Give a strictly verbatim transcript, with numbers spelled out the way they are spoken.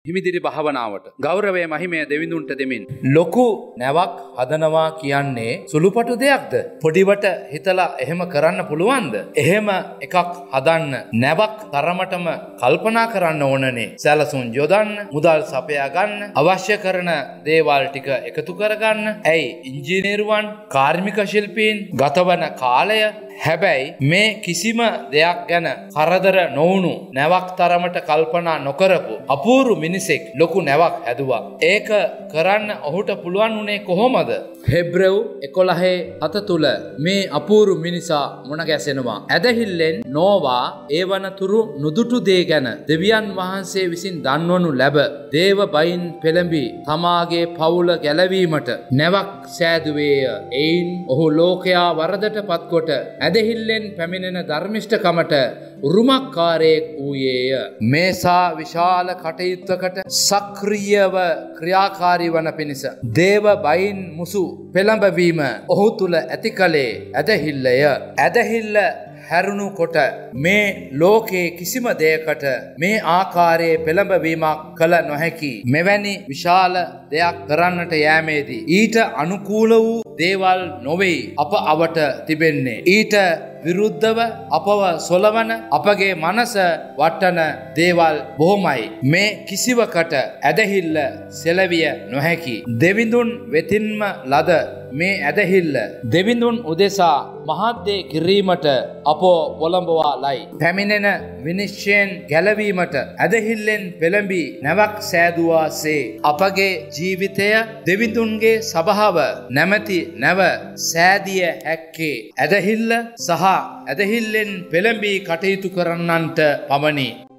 හිමිදිරි භාවනාවට ගෞරවය මහිමය දෙවිඳුන්ට දෙමින් ලොකු නැවක් හදනවා කියන්නේ සුළුපටු දෙයක්ද? පොඩිවට හිතලා එහෙම කරන්න පුළුවන්ද? එහෙම එකක් හදන්න නැවක් තරමටම කල්පනා කරන්න ඕනනේ. සැලසුම් යොදන්න, මුදල් සපයා ගන්න, අවශ්‍ය කරන දේවල් ටික එකතු කරගන්න. ඇයි ඉංජිනේරුවන්, කාර්මික ශිල්පීන් ගතවන කාලය හැබැයි මේ කිසිම දෙයක් ගැන කරදර නොවුණු නැවක් තරමට කල්පනා නොකරපු අපූරු මිනිසෙක් ලොකු නැවක් හැදුවා. ඒක කරන්න ඔහුට පුළුවන් වුණේ කොහොමද? හෙබ්‍රෙව් එකොළහේ හත තුල මේ අපූරු මිනිසා මුණ ගැසෙනවා. ඇදහිල්ලෙන් නෝවා ඒ වනතුරු නුදුටු දේ ගැන දෙවියන් වහන්සේ විසින් දන්වනු ලැබ දේව බයින් පෙළඹි තමාගේ පවුල ගැලවීමට නැවක් සෑදුවේය. එයින් ඔහු ලෝකයා වරදට පත්කොට ඇදහිල්ලෙන් පැමිණෙන ධර්මිෂ්ඨකමට උරුමකාරයෙක් වූයේය. මේසා විශාල කටයුත්තකට සක්‍රියව ක්‍රියාකාරී වන පිණිස දේව බයින් මුසු පෙළඹවීම ඔහු තුල ඇති කලේ ඇදහිල්ලය. ඇදහිල්ල හැරුණු කොට මේ ලෝකයේ කිසිම දෙයකට මේ ආකාරයේ පෙළඹවීමක් කළ නොහැකි. මෙවැනි විශාල දෙයක් කරන්නට යෑමේදී ඊට අනුකූල වූ දේවල් නොවේ අප අවට තිබෙන්නේ. ඊට විරුද්ධව අපව සොලවන අපගේ මනස වටන දේවල් බොහොමයි. මේ කිසිවකට ඇදහිල්ල සෙලවිය නොහැකි. දෙවිඳුන් වෙතින්ම ලද මේ ඇදහිල්ල දෙවිඳුන් උදෙසා මහත් දේ කිරීමට අපෝ පොළඹවා ලයි. පැමිණෙන විනිශ්චයෙන් ගැලවීමට ඇදහිල්ලෙන් පෙළඹී නැවක් සෑදුවාසේ අපගේ ජීවිතය දෙවිඳුන්ගේ සභාව නැමැති නැව සෑදිය හැක්කේ ඇදහිල්ල සහ ඇදහිල්ලෙන් පෙළඹී කටයුතු කරන්නන්ට පමණි.